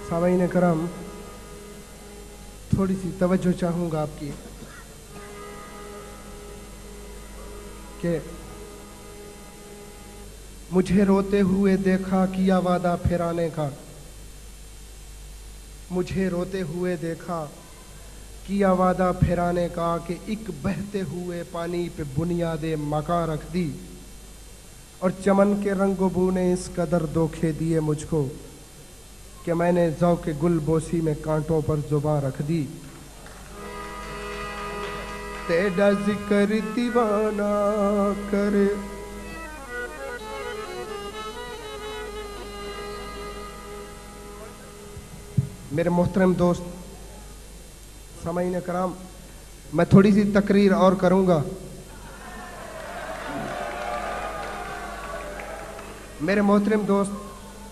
सामाईन करम, थोड़ी सी तवज्जो चाहूँगा आपकी कि मुझे रोते हुए देखा किया वादा फिर आने का, मुझे रोते हुए देखा किया वादा फिर आने का, कि एक बहते हुए पानी पे बुनियादे मका रख दी और चमन के रंगोबू ने इस कदर धोखे दिए मुझको कि मैंने ज़ौक़े गुल बोसी में कांटों पर जुबां रख दी। तेरा जिक्र दीवाना करे, मेरे मोहतरम दोस्त सामाईन कराम, मैं थोड़ी सी तकरीर और करूंगा। मेरे मोहतरम दोस्त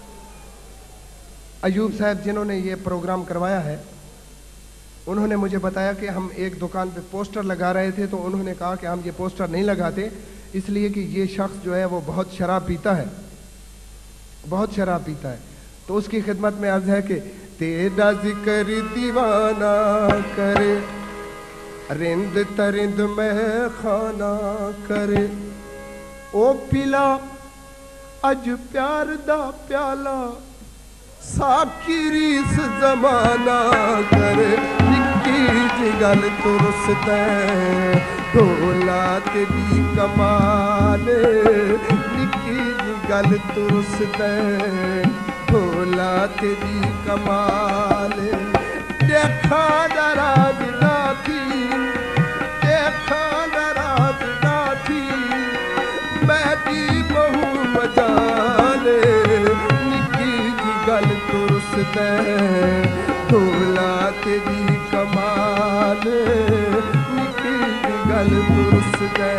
अयूब साहब जिन्होंने ये प्रोग्राम करवाया है, उन्होंने मुझे बताया कि हम एक दुकान पे पोस्टर लगा रहे थे, तो उन्होंने कहा कि हम ये पोस्टर नहीं लगाते इसलिए कि ये शख्स जो है वो बहुत शराब पीता है, बहुत शराब पीता है। तो उसकी खिदमत में अर्ज है कि तेरा जिक्र दीवाना करे, रिंद तरिंद में खाना करे, ओ पिला अज प्यार दा प्याला साकी रीस जमाना करे। निक्की जी गल तुरसदा ढोला तेरी कमाल, निक्की जी गल तुरसदा ढोला तेरी कमाल। देखा नाराज ना थी, देखा नाराज ना थी, बैठी बहु मजाले, निक्की जी गल तुरसदा ढोला तेरी कमाल, निक्की जी गल तुरसदा।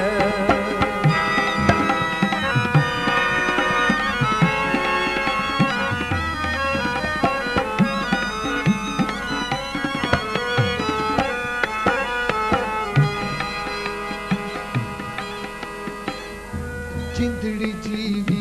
जिंदड़ी जीवी,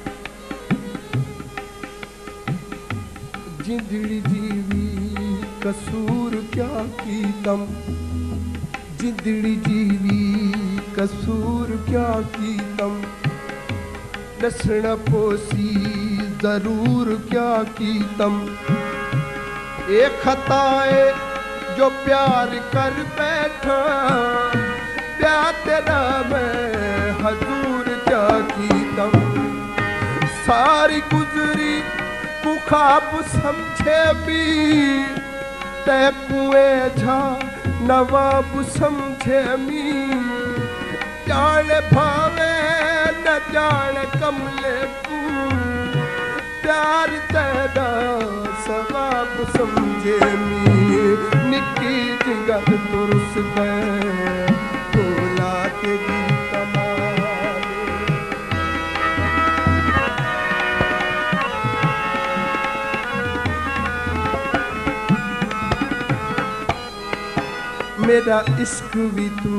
जिंदड़ी जीवी कसूर क्या कीतम, जिंदड़ी जीवी कसूर क्या कीतम, दसना पोसी जरूर क्या कीतम। एक खताए जो प्यार कर बैठा, प्यार तेरा मैं हजूर क्या कीतम। सारी गुजरी ख्वाब समझे भी, तै कुएं झा नवाब समझे मी, जान भावे न जान कमले तू, प्यार तेरा सवाब समझे मी। निक्की जी गल तुरसदा ढोला तेरी कमाल, मेरा इश्क भी तू,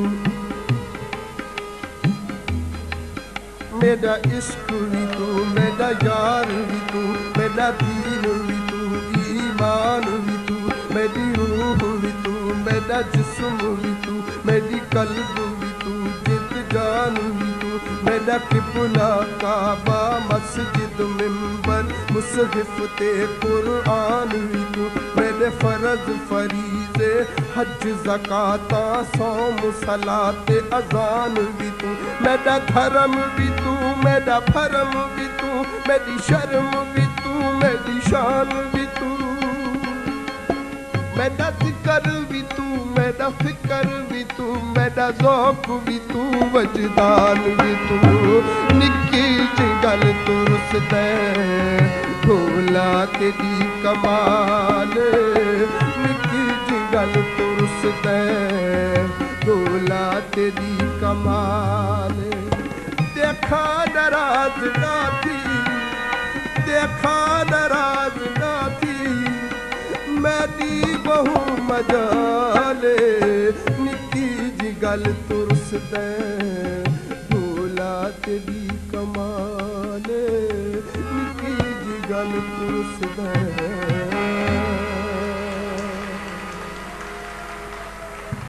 मेरा इश्क भी तू, मेरा यार भी तू, मेरा दीन भी तू, ईमान भी तू, मेरी रूह भी तू, मेरा जिस्म भी तू, मेरी कल्ब भी तू, जिद जान भी तू, मेरा किबला काबा मस्जिद मिंबर मुसहिफ ते कुरान भी तू, मेरे फर्ज फरीज़े हज ज़काता सौम सलाते अज़ान भी तू, मेरा धर्म भी तू, मेरा भरम भी तू, मेरी शर्म भी तू, मेरी शान भी तू, मेरा जिक्र भी तू, मेरा फिक्र भी तू, मेरा ज़ौक़ भी तू, वजदान भी तू। निक्की जी गल तुरसदा ढोला तेरी कमाल, निक्की जी गल तुरसदा ढोला तेरी कमाल। देखा नाराज ना थी, देखा नाराज ना थी, मेरी बहु मजाले, निक्की जी गल तुरसदा ढोला तेरी कमाल, निक्की जी गल तुरसदा।